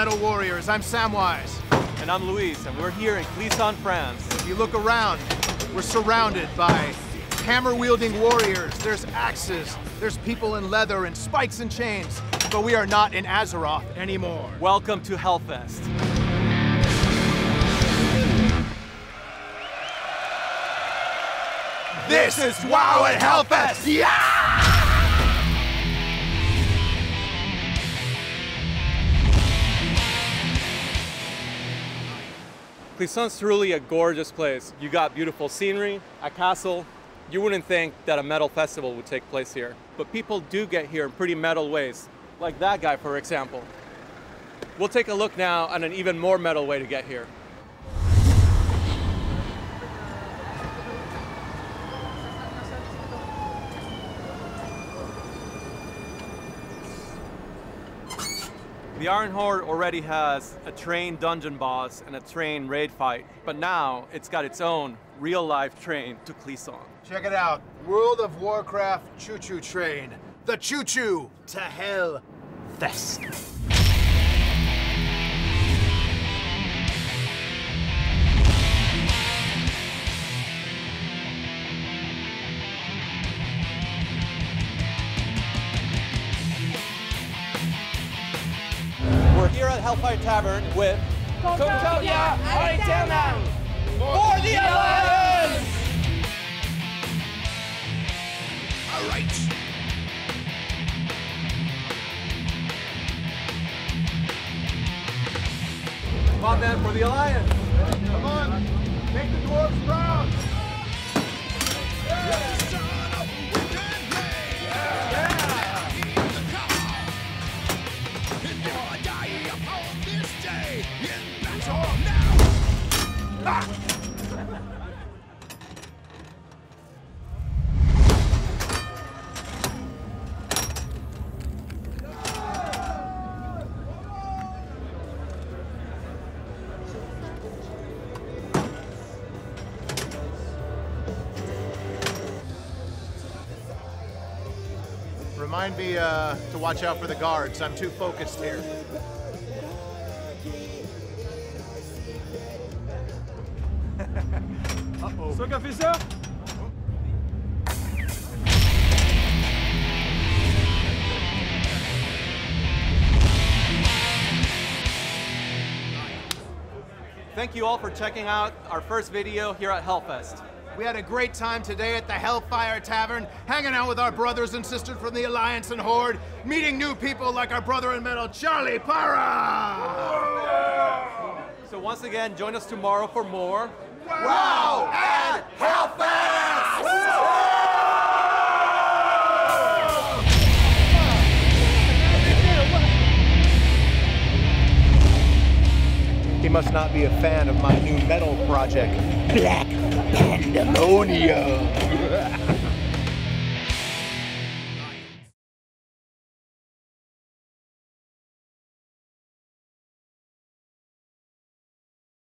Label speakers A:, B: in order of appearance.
A: Metal Warriors. I'm Samwise.
B: And I'm Luis, and we're here in Clisson, France.
A: If you look around, we're surrounded by hammer-wielding warriors. There's axes, there's people in leather and spikes and chains. But we are not in Azeroth anymore.
B: Welcome to Hellfest.
A: This is WoW at Hellfest! Yeah!
B: Clisson's truly a gorgeous place. You got beautiful scenery, a castle. You wouldn't think that a metal festival would take place here. But people do get here in pretty metal ways. Like that guy, for example. We'll take a look now at an even more metal way to get here. The Iron Horde already has a train dungeon boss and a train raid fight, but now it's got its own real-life train to Clisson.
A: Check it out. World of Warcraft choo-choo train. The choo-choo to Hellfest.
B: We're here at Hellfire Tavern with
C: Concordia Aretana for the Alliance!
A: All right.
B: Come on then, for the Alliance!
A: Come on. Make the dwarves proud. Remind me to watch out for the guards. I'm too focused here. Uh-oh.
D: So qu'a fait ça?
B: Thank you all for checking out our first video here at Hellfest.
A: We had a great time today at the Hellfire Tavern, hanging out with our brothers and sisters from the Alliance and Horde, meeting new people like our brother in metal, Charlie Para!
B: So once again, join us tomorrow for more
A: WoW at Hellfest! He must not be a fan of my new metal project, Black Pandemonium.